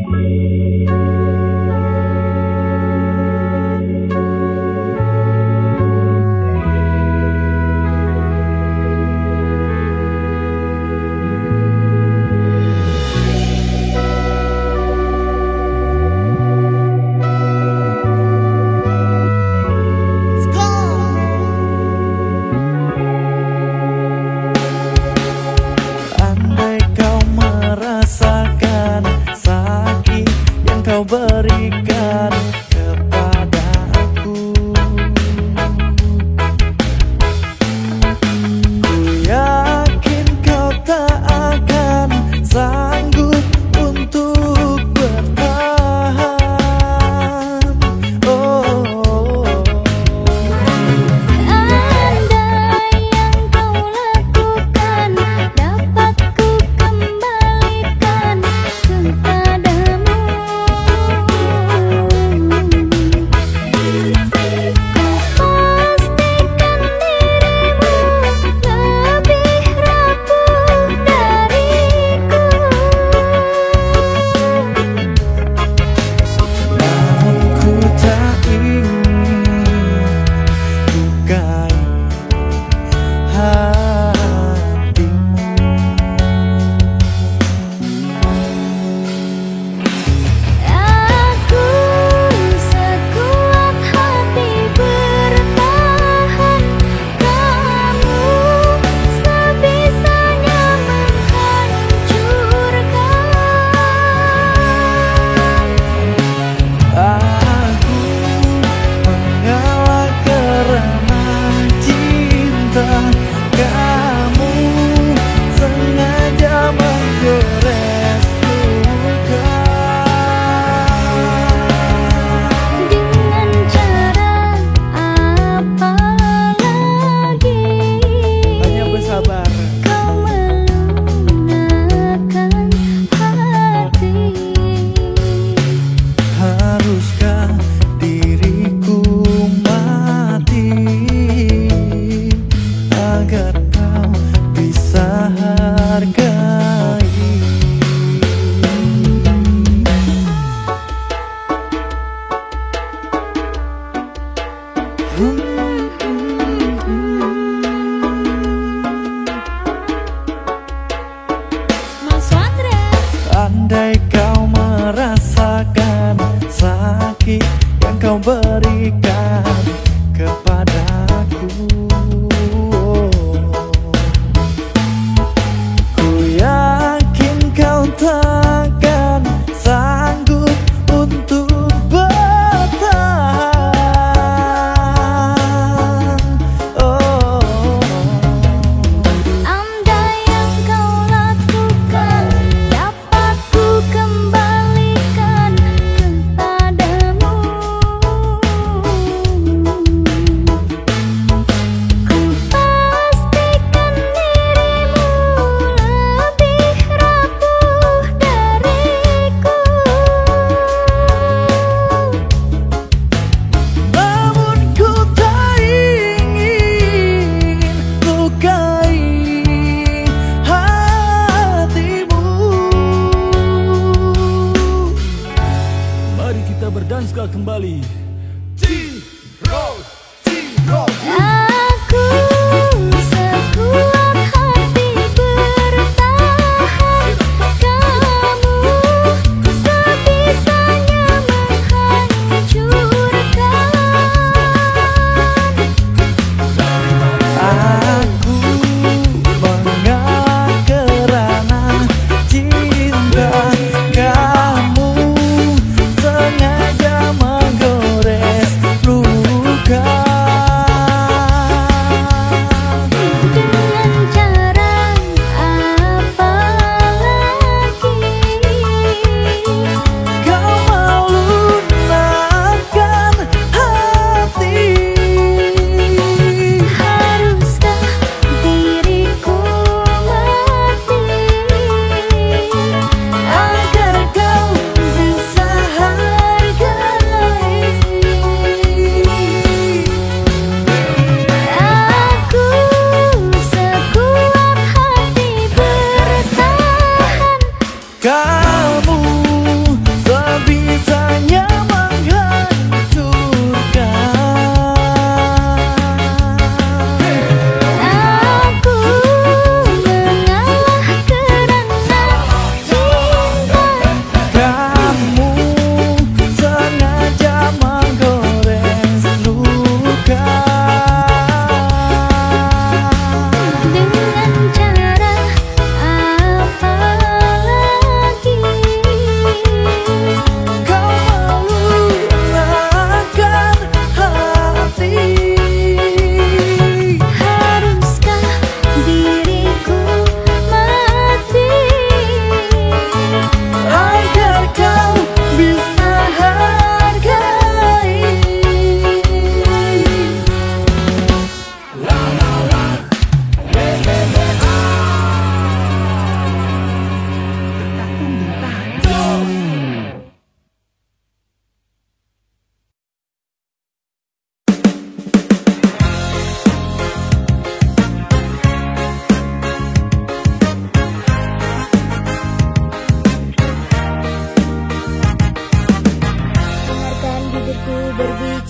Kau berikan kepada aku, ku yakin kau tak akan sanggup untuk bertahan. Oh, andai yang kau lakukan dapat ku kembalikan kepadamu. Andai kau merasakan sakit yang kau berikan kepadaku, ku yakin kau takkan sanggup untuk bertahan. Oh, Andai yang kau lakukan dapat ku kembalikan kepadamu. Ku pastikan dirimu lebih rapuh dariku. namun ku tak ingin lukai hatimu. Mari kita berdansa kembali. Aku sekuat hati bertahan, kamu sebisanya menghancurkan. Aku mengalah kerana cinta, kamu sengaja menggores luka.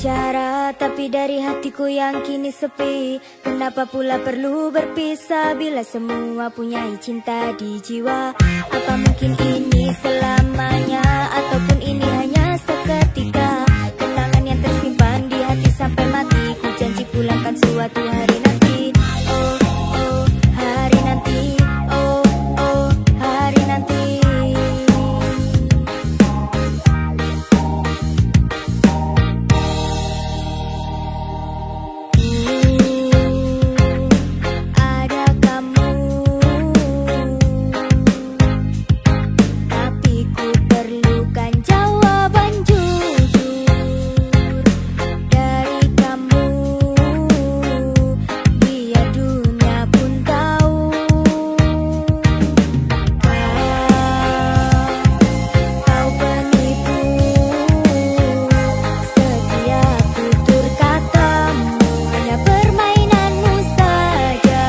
bicara, tapi dari hatiku yang kini sepi. Kenapa pula perlu berpisah bila semua punya cinta di jiwa? Apa mungkin ini selamanya, ataupun ini hanya seketika? Kenangan yang tersimpan di hati sampai mati. Ku janji pulangkan suatu hari nanti. Oh, oh, hari nanti. Oh, oh, hari nanti. Ada kamu, tapi ku perlukan jawaban jujur dari kamu. Biar dunia pun tahu kau penipu. Setiap tutur katamu hanya permainanmu saja.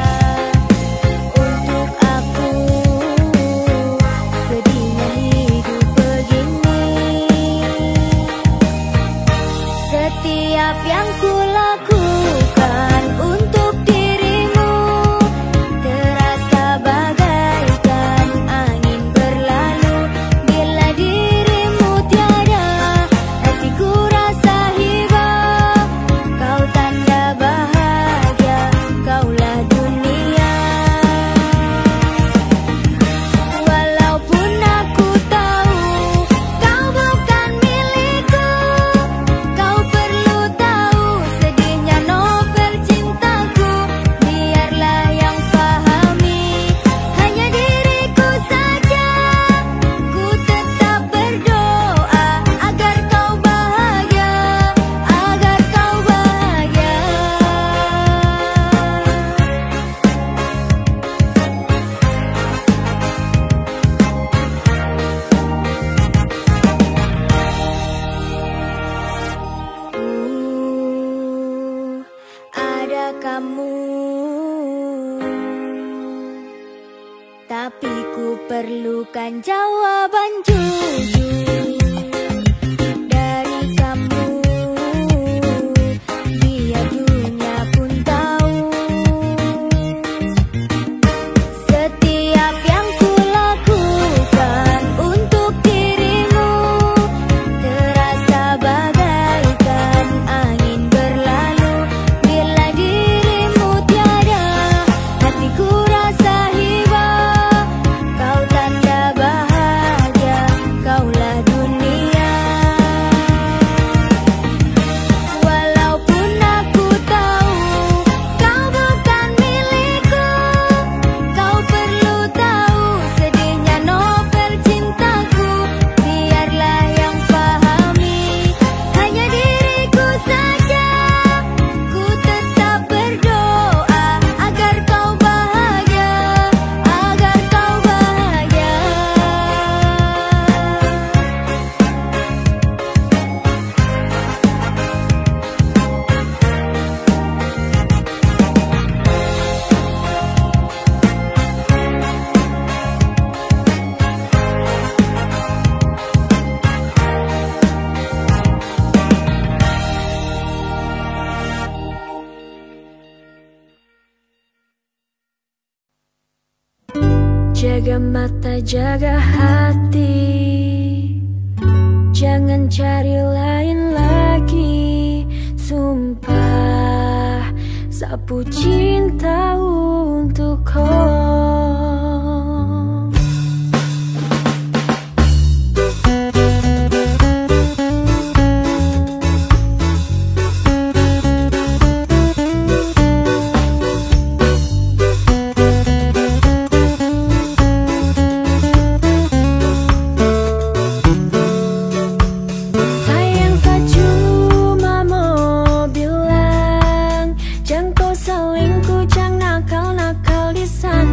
Untuk aku sedihnya hidup begini. Setiap yang kulakukan untuk dirimu terasa bagaikan angin berlalu. Bila dirimu tiada, hatiku rasa hiba. Kau tanda bahagia, kaulah dunia. Walaupun aku tahu kau bukan milikku, kau perlu tahu sedihnya novel cintaku. Biarlah yang pahami hanya diriku saja. Ku tetap berdoa agar kau bahagia, agar kau bahagia. Ada kamu, tapi ku perlukan jawaban jujur dari kamu. Biar dunia pun tahu setiap yang kulakukan untuk dirimu terasa bagaikan angin berlalu. Bila dirimu tiada, hatiku rasa hiba. Kau tanda bahagia, kaulah dunia. Walaupun aku tahu kau bukan milikku, kau perlu tahu sedihnya novel cintaku. Biarlah yang pahami hanya diriku saja. Ku tetap berdoa agar kau bahagia, agar kau bahagia. Jaga mata, jaga hati, jangan cari lain lagi. Sumpah, sapu cinta untuk kau. Sayang, saya cuma mau bilang, jangan kau selingkuh, jangan nakal-nakal di sana.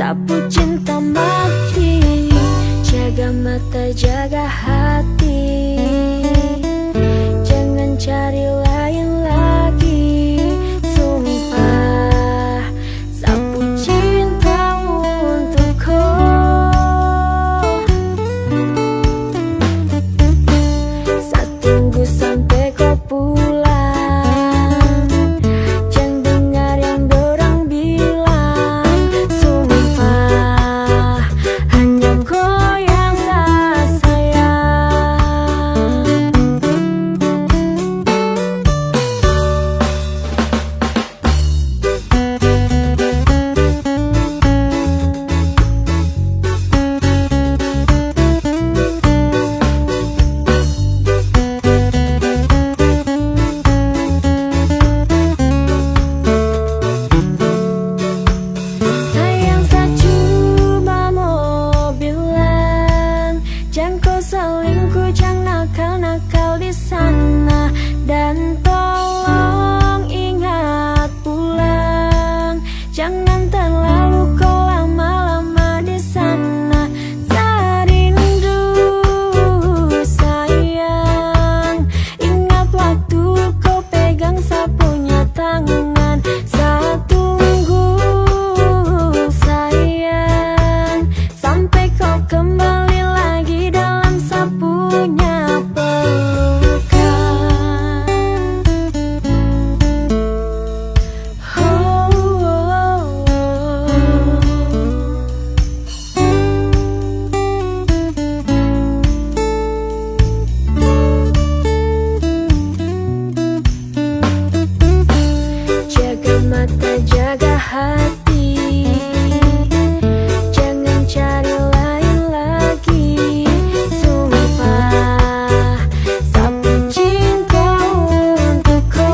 sapu cinta mati. Jaga mata, jaga hati, jangan cari lain lagi. Sumpah, sapu cinta untukku. Saat tunggu sampai kau pulang, jangan dengar yang dorang bilang. Sumpah, hanya kau yang saya sayang. Sayang, saya cuma mau bilang, jangan kau selingkuh, jangan nakal-nakal di sana. Dan tolong ingat pulang, jangan terlalu kau lama-lama di sana. Saya rindu sayang, ingat waktu kau pegang sapunya tangan. Saya tunggu sayang, sampai kau kembali lagi dalam sapunya pelukan. Oh, oh, jaga mata, jaga hati, jangan cari lain lagi. Sumpah, sapu cinta untukku.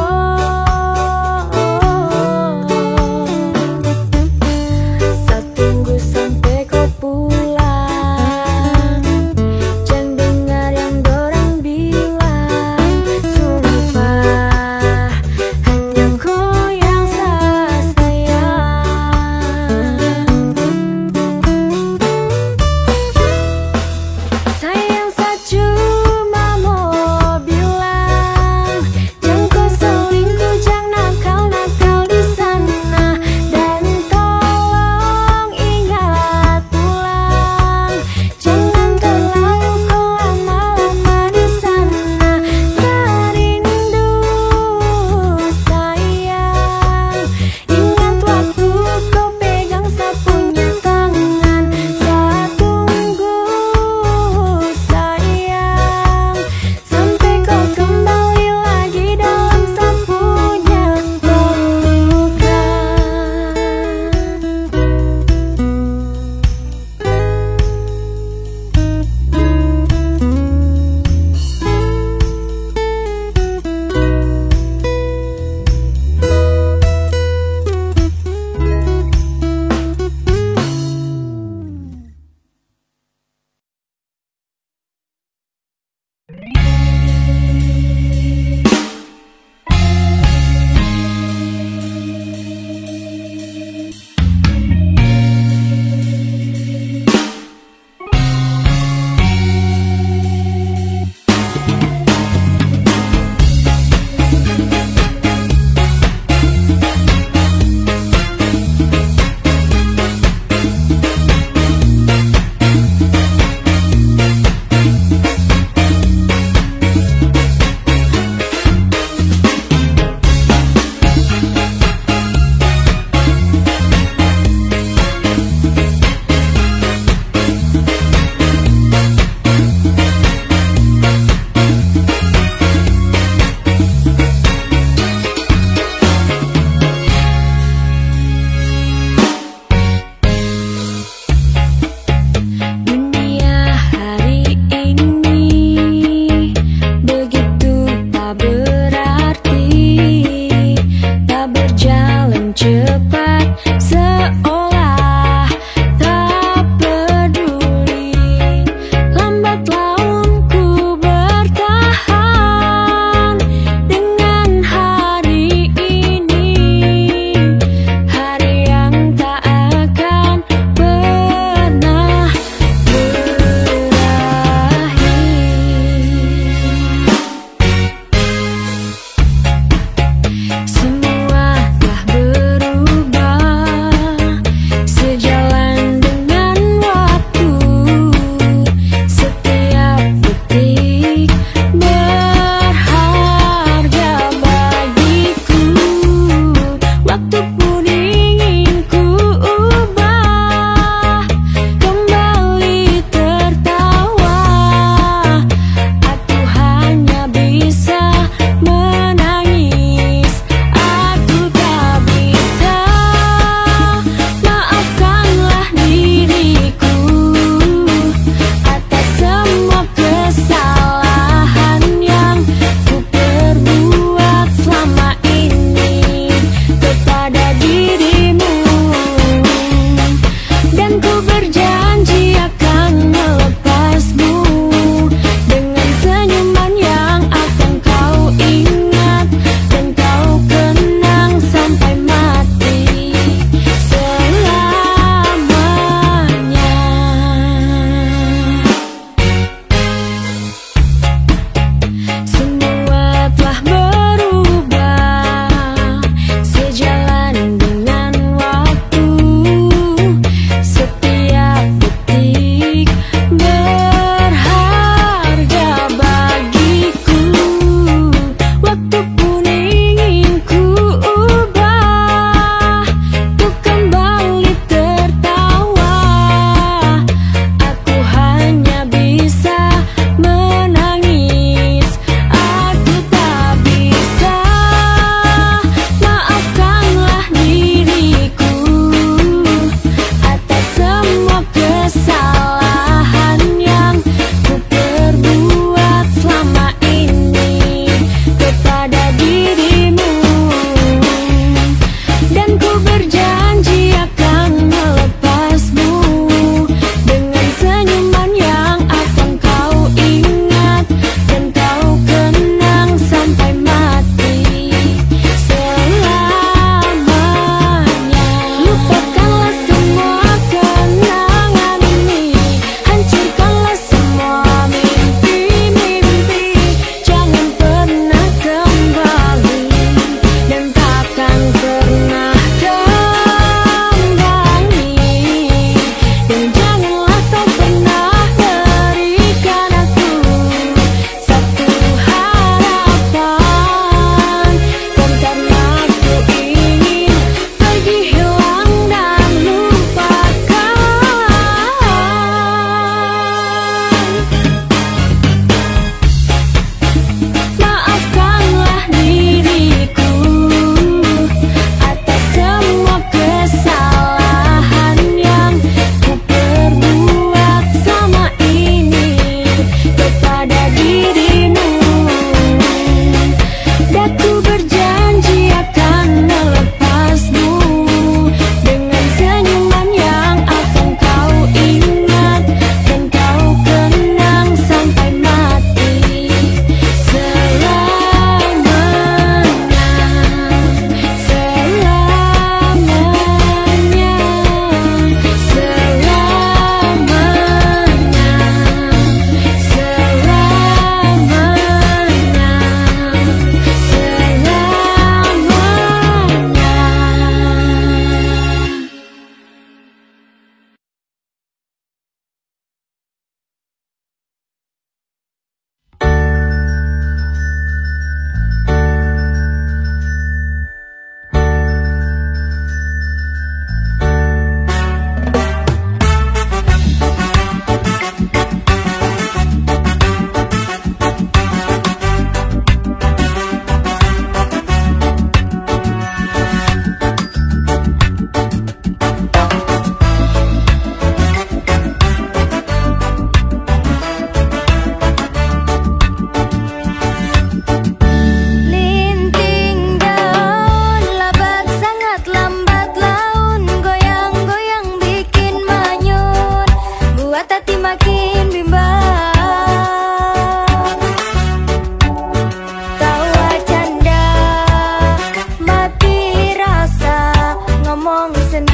Saat tunggu sampai kau pulang, jangan dengar yang dorang bilang. Sumpah, hanya kau yang saya sayang. Sayang, saya cuma mau bilang, jangan kau selingkuh, jangan nakal-nakal di sana. Dan tolong ingat pulang, jangan terlalu kau lama-lama di sana. Saya rindu sayang, ingat waktu kau pegang sapunya tangan. Saya tunggu sayang, sampai kau kembali lagi dalam sapunya pelukan. Dunia hari ini begitu tak berarti, tak berjalan cepat, seolah tak peduli. Lambat laun ku bertahan dengan hari ini, hari yang tak akan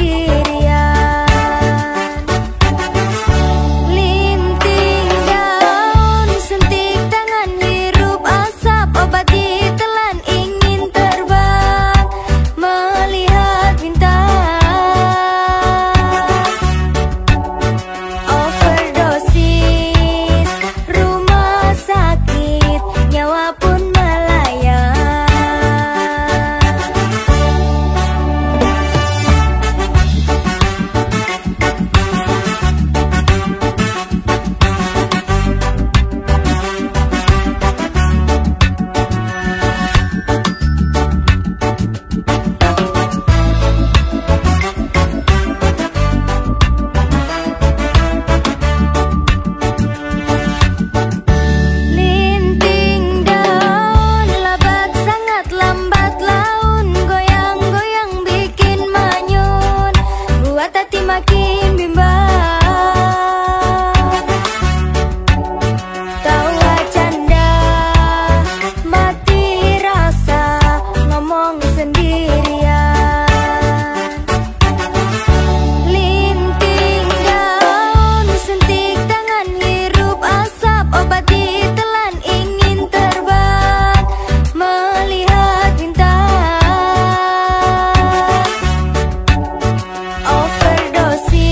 Overdosis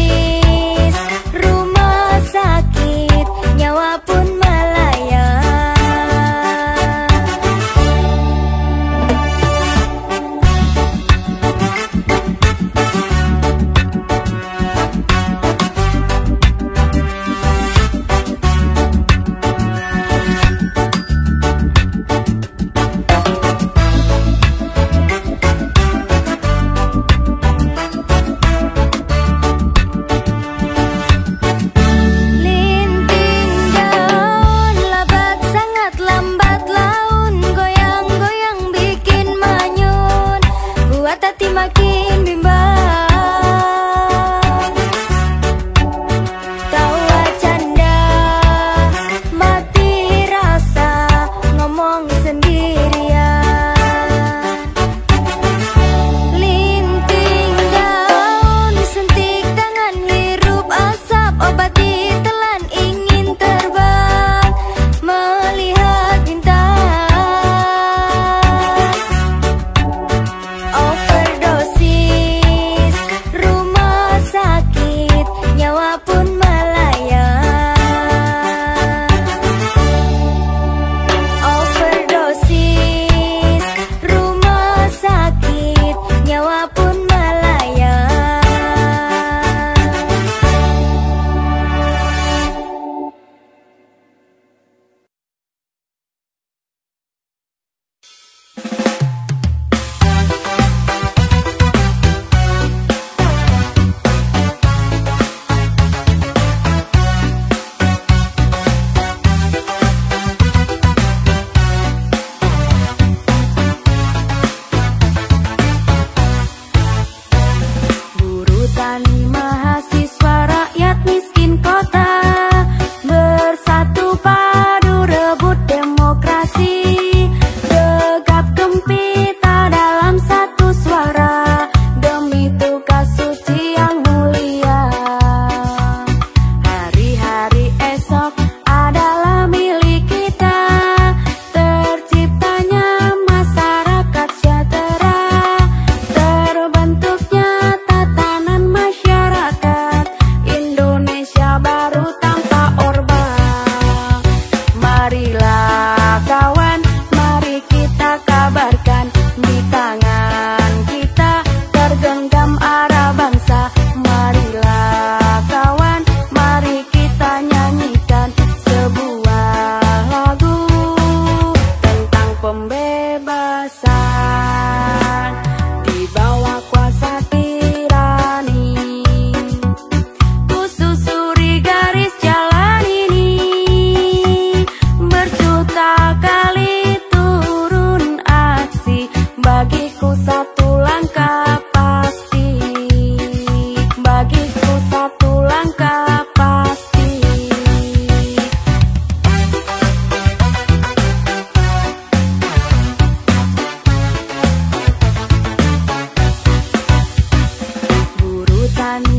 kami